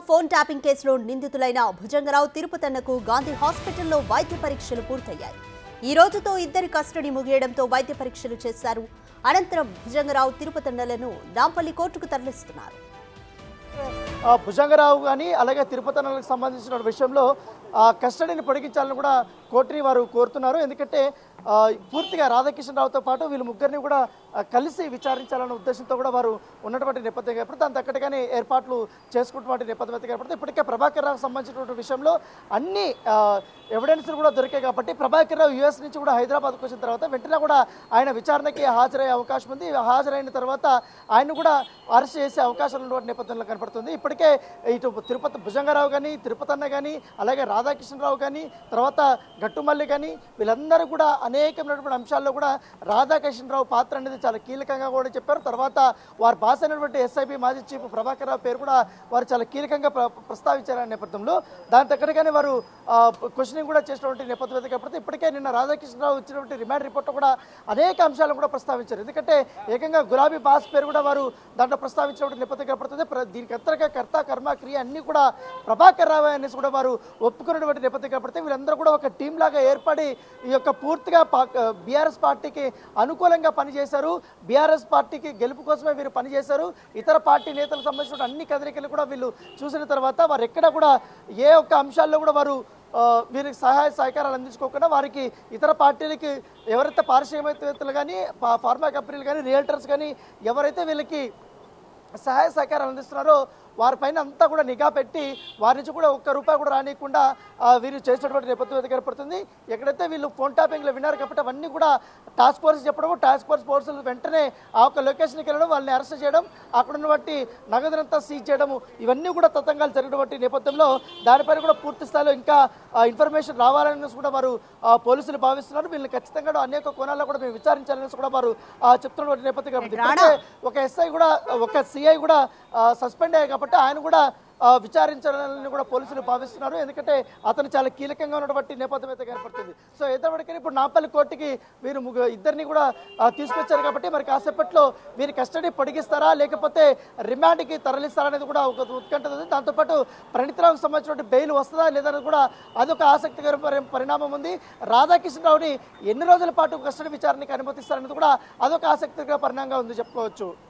Phone tapping కేసులో నిందితులైన భుజంగరావు తిరుపతన్నకు గాంధీ హాస్పిటల్లో వైద్య పరీక్షలు పూర్తయ్యాయి. ఈ రోజుతో ఇద్దరి కస్టడీ ముగియడంతో వైద్య పరీక్షలు చేశారు. అనంతరం భుజంగరావు తిరుపతన్నలను నాంపల్లి కోర్టుకు తరలిస్తున్నారు. భుజంగరావు కానీ అలాగే తిరుపతన్నలకు సంబంధించిన విషయంలో కస్టడీని పొడిగించాలని కూడా కోర్టుని వారు కోరుతున్నారు. ఎందుకంటే పూర్తిగా రాధాకిషన్రావుతో పాటు వీళ్ళు ముగ్గురిని కూడా కలిసి విచారించాలన్న ఉద్దేశంతో కూడా వారు ఉన్నటువంటి నేపథ్యం ఏర్పడితే దాని తగ్గట్టుగానే ఏర్పాట్లు చేసుకుంటున్నటువంటి నేపథ్యం ఏర్పడితే ఇప్పటికే ప్రభాకర్ రావుకు సంబంధించినటువంటి విషయంలో అన్ని ఎవిడెన్స్లు కూడా దొరికాయి కాబట్టి ప్రభాకర్ రావు యుఎస్ నుంచి కూడా హైదరాబాద్కు వచ్చిన తర్వాత వెంటనే కూడా ఆయన విచారణకి హాజరయ్యే అవకాశం ఉంది. హాజరైన తర్వాత ఆయన కూడా అరెస్ట్ చేసే అవకాశాలు ఉన్నటువంటి నేపథ్యంలో కనపడుతుంది. ఇప్పటికే ఇటు భుజంగరావు కానీ తిరుపతన్న కానీ అలాగే రాధాకిషన్రావు కానీ తర్వాత గట్టుమల్లి కానీ వీళ్ళందరూ కూడా అనేకమైనటువంటి అంశాల్లో కూడా రాధాకిషన్రావు పాత్ర అనేది చాలా కీలకంగా కూడా చెప్పారు. తర్వాత వారి బాస్ అయినటువంటి ఎస్ఐబి మాజీ చీఫ్ ప్రభాకర్ రావు పేరు కూడా వారు చాలా కీలకంగా ప్రస్తావించారనే నేపథ్యంలో దాని తగ్గట్టుగానే వారు క్వశ్చనింగ్ కూడా చేసినటువంటి నేపథ్యం కాబట్టి ఇప్పటికే నిన్న రాధాకిషన్రావు ఇచ్చినటువంటి రిమాండ్ రిపోర్ట్లో కూడా అనేక అంశాలను కూడా ప్రస్తావించారు. ఎందుకంటే ఏకంగా గులాబీ బాస్ పేరు కూడా వారు దాంట్లో ప్రస్తావించినటువంటి నేపథ్యం కనపడుతుంది. దీనికి అంతర్గత కర్త కర్మ క్రియ అన్ని కూడా ప్రభాకర్ రావు అనేసి కూడా వారు ఒప్పుకున్నటువంటి నేపథ్యం కనపడితే వీళ్ళందరూ కూడా ఒక టీం లాగా ఏర్పడి ఈ యొక్క పూర్తిగా బీఆర్ఎస్ పార్టీకి అనుకూలంగా పనిచేశారు. బీఆర్ఎస్ పార్టీకి గెలుపు కోసమే వీరు పనిచేశారు. ఇతర పార్టీ నేతలకు సంబంధించిన అన్ని కదలికలు కూడా వీళ్ళు చూసిన తర్వాత వారు ఎక్కడ కూడా ఏ ఒక్క అంశాల్లో కూడా వారు వీరికి సహాయ సహకారాలు అందించుకోకుండా వారికి ఇతర పార్టీలకి ఎవరైతే పారిశ్రామికవేత్తలు కానీ ఫార్మా కంపెనీలు కానీ రియల్టర్స్ కానీ ఎవరైతే వీళ్ళకి సహాయ సహకారాలు అందిస్తున్నారో వారిపైన అంతా కూడా నిఘా పెట్టి వారి నుంచి కూడా ఒక్క రూపాయి కూడా రానియకుండా వీరు చేసినటువంటి నేపథ్యం ఏర్పడుతుంది. ఎక్కడైతే వీళ్ళు ఫోన్ ట్యాపింగ్లో విన్నారు కాబట్టి అవన్నీ కూడా టాస్క్ ఫోర్స్ చెప్పడం, టాస్క్ ఫోర్స్ వెంటనే ఆ ఒక్క లొకేషన్కి వెళ్ళడం, వాళ్ళని అరెస్ట్ చేయడం, అక్కడ ఉన్నటువంటి నగదునంతా సీజ్ చేయడం ఇవన్నీ కూడా తతంగాలు జరిగినటువంటి నేపథ్యంలో దానిపైన కూడా పూర్తి స్థాయిలో ఇంకా ఇన్ఫర్మేషన్ రావాలని కూడా వారు పోలీసులు భావిస్తున్నారు. వీళ్ళని ఖచ్చితంగా అనేక కోణాల్లో కూడా మేము విచారించాలని కూడా వారు చెప్తున్నటువంటి నేపథ్యం ఒక ఎస్ఐ కూడా ఒక సిఐ కూడా సస్పెండ్ అయ్యాయి కాబట్టి ఆయన కూడా విచారించాలని కూడా పోలీసులు భావిస్తున్నారు. ఎందుకంటే అతను చాలా కీలకంగా ఉన్నటువంటి నేపథ్యం అయితే ఏర్పడుతుంది. సో ఎంతవరకు ఇప్పుడు నాంపల్లి కోర్టుకి వీరు ఇద్దరిని కూడా తీసుకొచ్చారు కాబట్టి మరి కాసేపట్లో వీరి కస్టడీ పొడిగిస్తారా లేకపోతే రిమాండ్కి తరలిస్తారా అనేది కూడా ఒక ఉత్కంఠ ఉంది. దాంతోపాటు ప్రణీత్రావుకు సంబంధించిన బెయిల్ వస్తుందా లేదనేది కూడా అదొక ఆసక్తికర పరిణామం ఉంది. రాధాకిషన్రావుని ఎన్ని రోజుల పాటు కస్టడీ విచారణకి అనుమతిస్తారనేది కూడా అదొక ఆసక్తికర పరిణామంగా ఉంది చెప్పుకోవచ్చు.